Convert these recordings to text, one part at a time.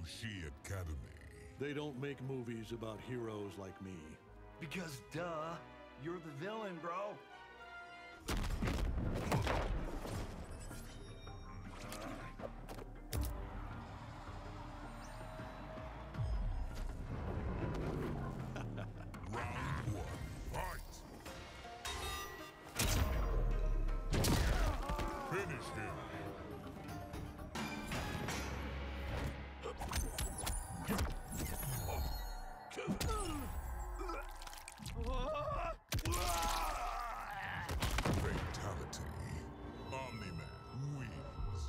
Shi Academy. They don't make movies about heroes like me. Because, duh, you're the villain, bro. Round one, fight! Finish him! Fatality. Omni-Man wins.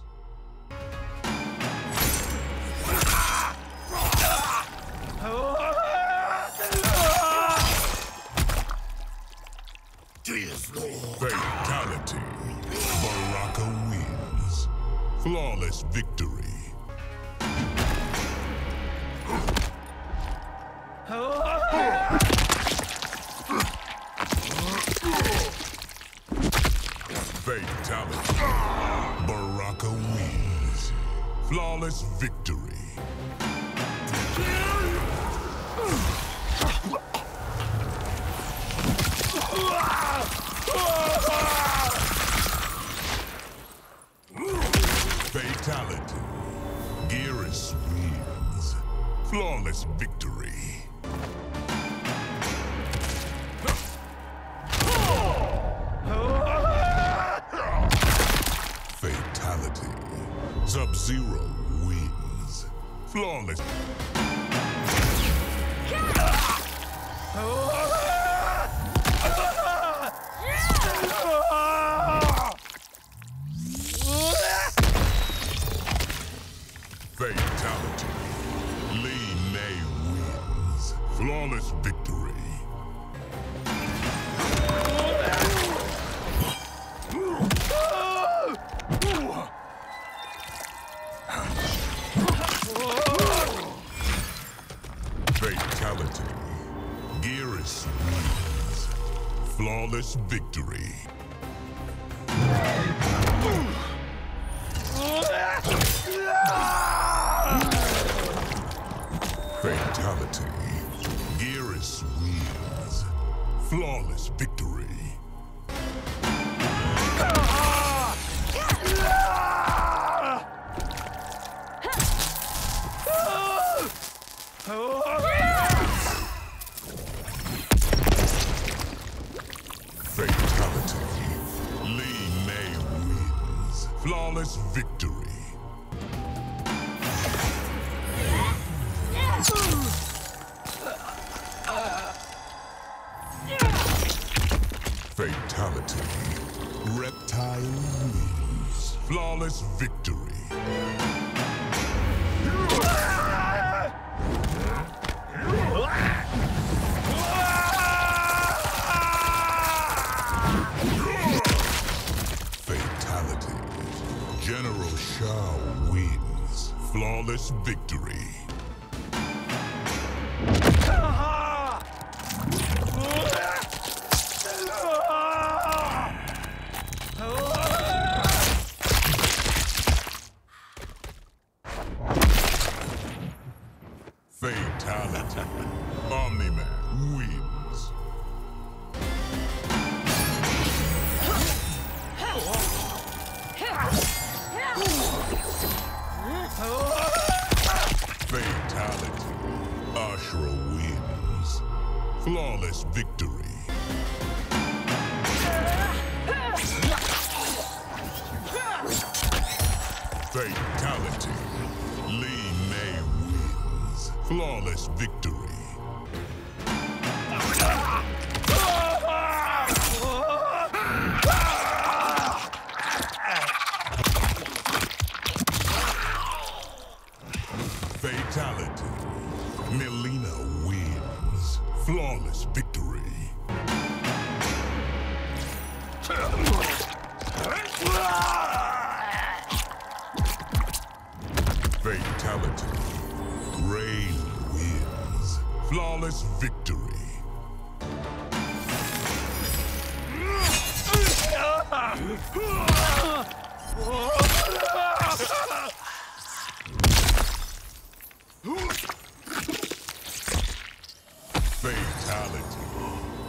Fatality. Baraka wins. Flawless victory. Fatality. Baraka wins. Flawless victory. Fatality. Geras wins. Flawless victory. Fatality. Sub-Zero wins. Flawless. Fatality. Li Mei wins. Flawless victory. Fatality. Geras wins. Flawless victory. Fatality. Geras wins. Flawless victory. Fatality. Li Mei wins. Flawless victory. Fatality. Reptile wins. Flawless victory. Fatality. General Shao wins. Flawless victory. Fatality. Omni-Man wins. Fatality. Ashura wins. Flawless victory. Fatality. Li Mei wins. Flawless victory. Fatality. Mileena wins. Flawless victory. Fatality. Rain wins. Flawless victory.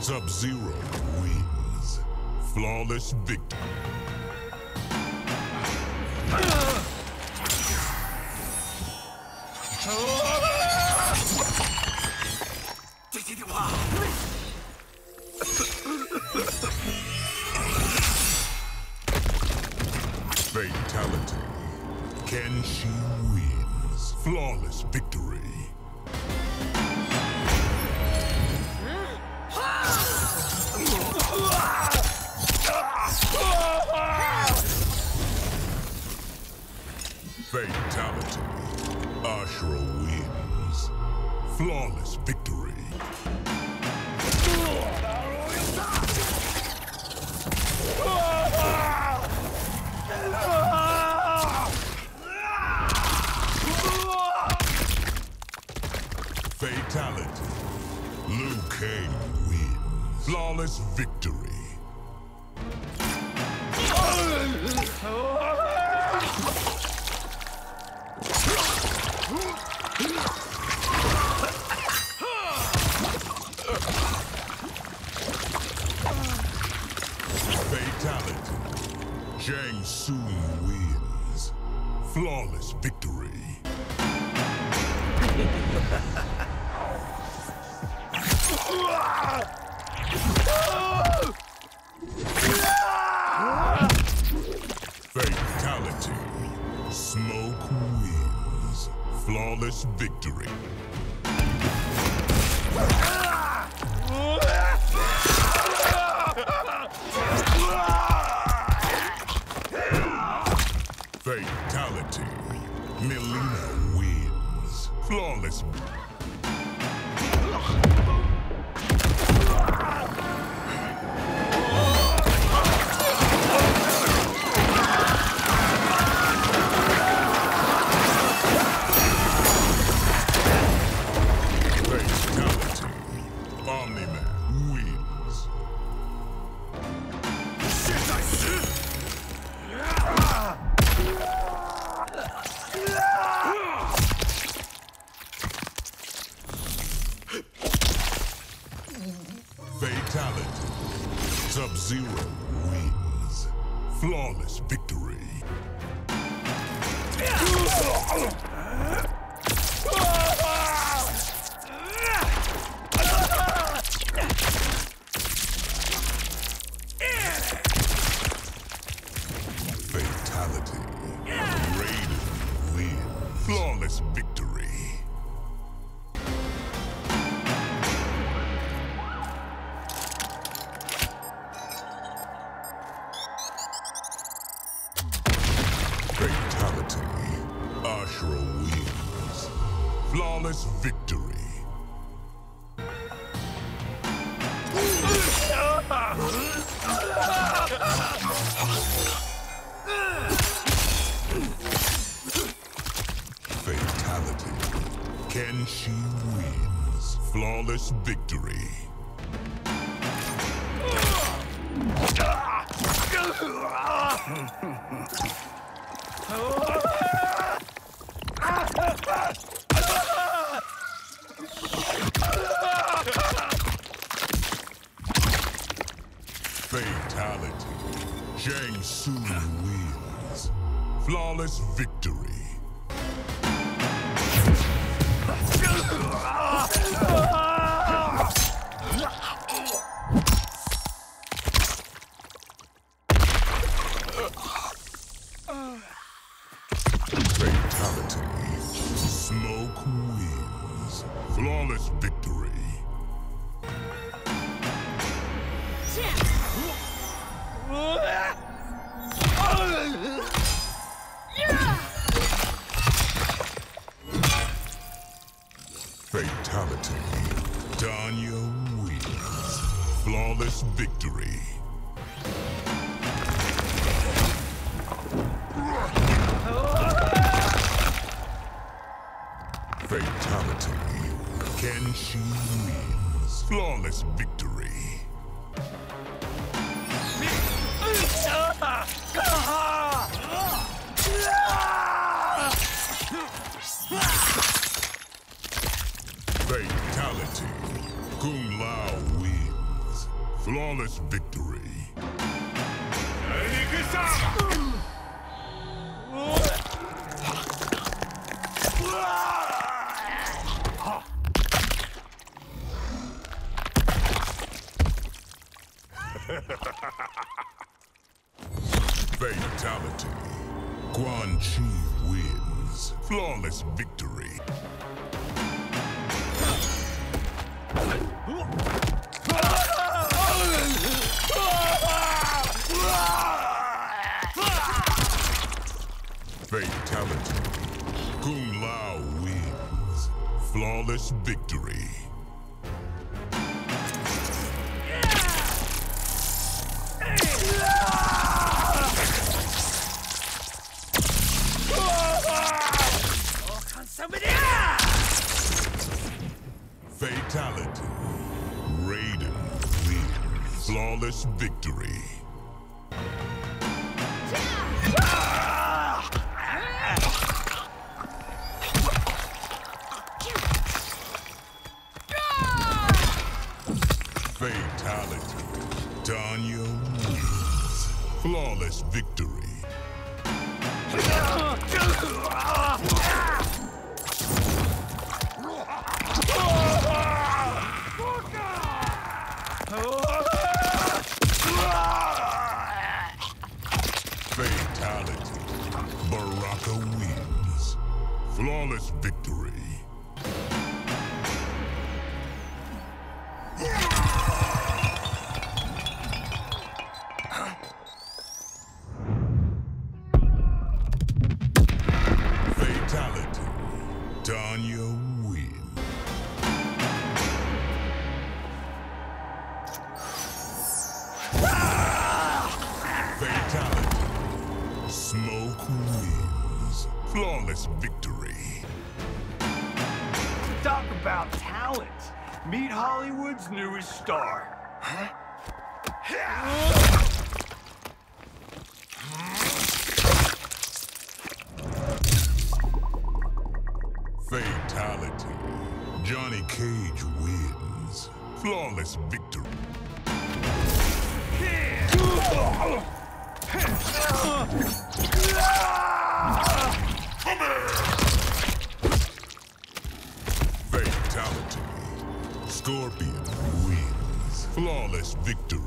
Sub-Zero wins. Flawless victory. Fatality. Kenshi wins. Flawless victory. Fatality. Ashura wins. Flawless victory. Fatality. Liu Kang wins. Flawless victory. Fatality. Shang Tsung wins. Flawless victory. Fatality. Smoke wins. Flawless victory. Fatality. Mileena wins. Flawless. Fatality. Omni-Man wins. Fatality. Sub-Zero wins. Flawless victory. Fatality. Raiden wins. Flawless victory. Fatality. Ashura wins. Flawless victory. Fatality. Kenshi wins. Flawless victory. Fatality. Shang Tsung wins. Flawless victory. Fatality. Smoke wins. Flawless victory. Fatality. Danya wins. Flawless victory. Fatality. Kenshi wins. Flawless victory. Fatality. Kung Lao wins. Flawless victory. Fatality. Quan Chi wins. Flawless victory. Fatality. Kung Lao wins. Flawless victory. Fatality. Raiden wins. Flawless victory. Fatality. Tanya wins. Flawless victory. Fatality. Baraka wins. Flawless victory. Fatality. Tanya wins. Fatality. Smoke wins. Flawless victory. Talk about talent. Meet Hollywood's newest star. Huh? Fatality. Johnny Cage wins. Flawless victory. Fatality. Scorpion wins. Flawless victory.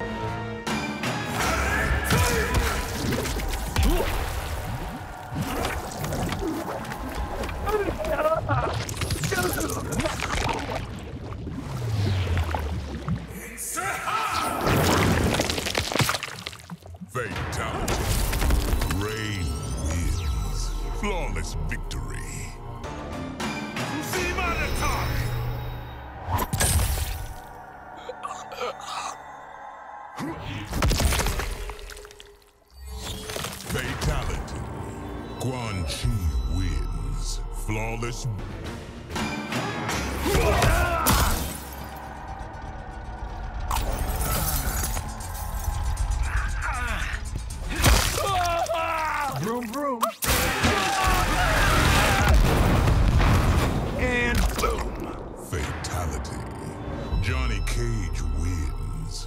Fatality. Rain wins. Flawless victory. Fatality. Quan Chi wins. Flawless. Vroom, vroom. And boom. Fatality. Johnny Cage wins.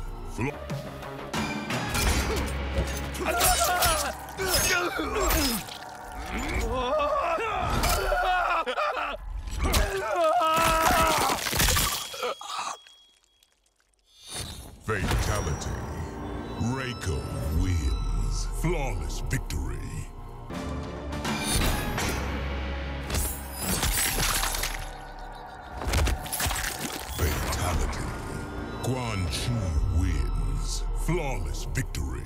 Fatality. Reiko wins. Flawless victory. Fatality. Quan Chi wins. Flawless victory.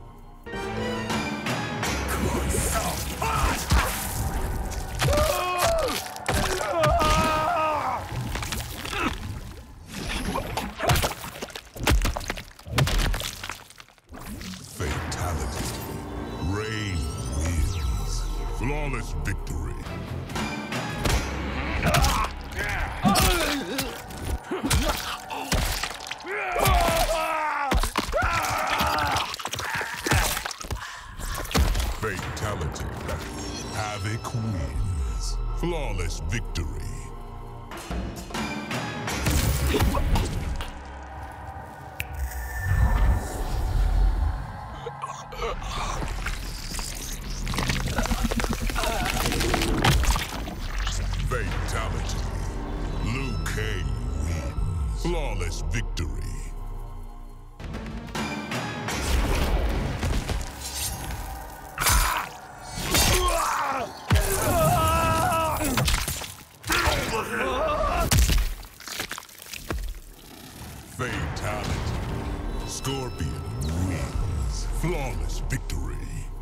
Fatality. Rain wins. Flawless victory. Fatality. Havoc wins. Flawless victory. Fatality. Liu Kang wins. Flawless victory. Fatality. Scorpion wins. Flawless victory.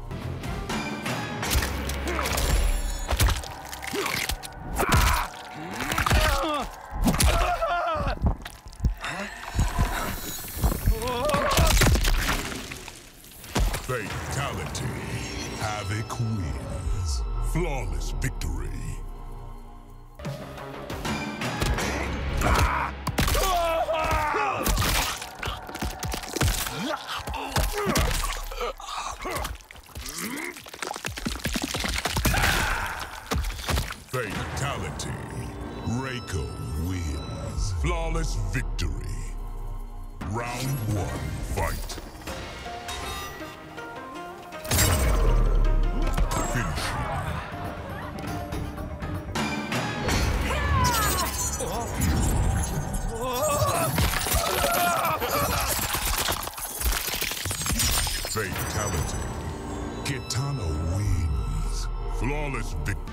Fatality. Havoc wins. Flawless victory. Fatality. Reiko wins. Flawless victory. Round 1, fight. Fatality. Kitana wins. Flawless victory.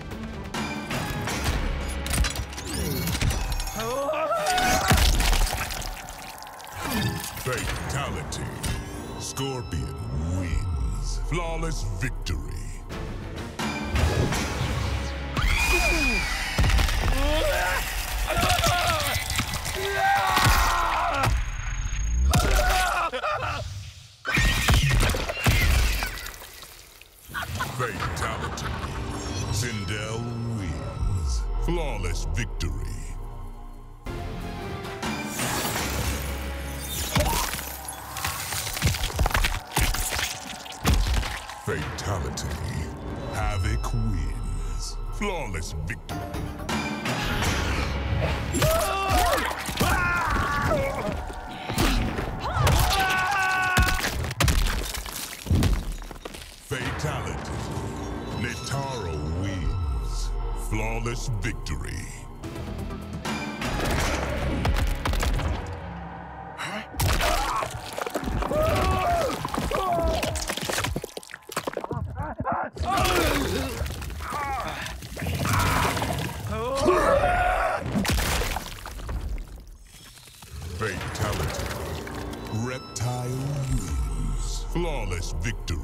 Fatality. Scorpion wins. Flawless victory. Fatality. Sindel wins. Flawless victory. Fatality. Havoc wins. Flawless victory. Fatality. Netaro wins. Flawless victory. Fatality. Reptile wins. Flawless victory.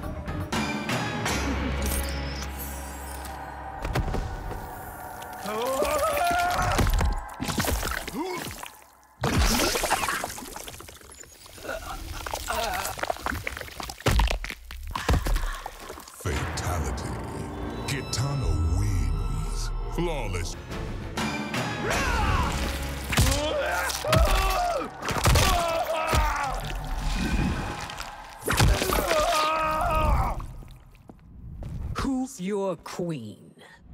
Fatality. Kitana wins. Flawless. Who's your queen?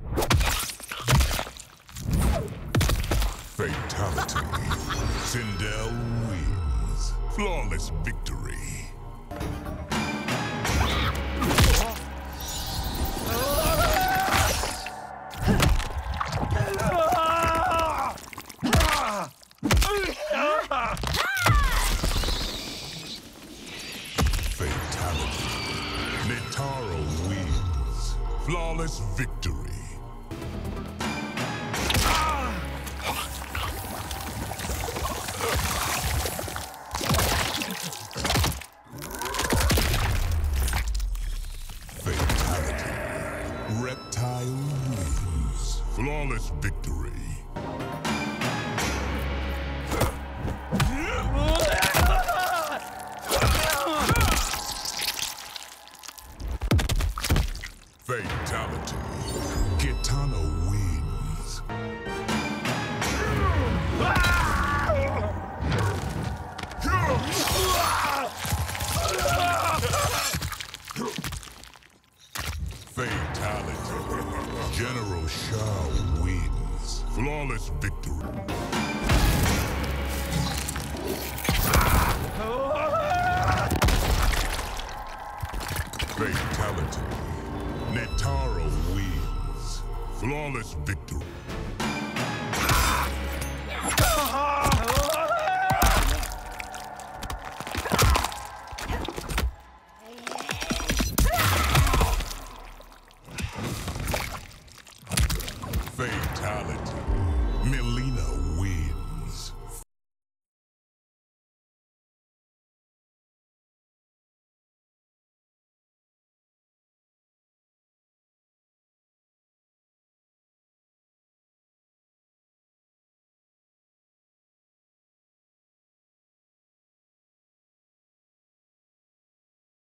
Fatality. Sindel wins. Flawless victory. Fatality. Netaro wins. Flawless victory. Fatality. Reptile wins. Flawless victory. Fatality. Kitana wins. Fatality. General Shao wins. Flawless victory. Fatality. Netaro wins. Flawless victory. Fatality. Melina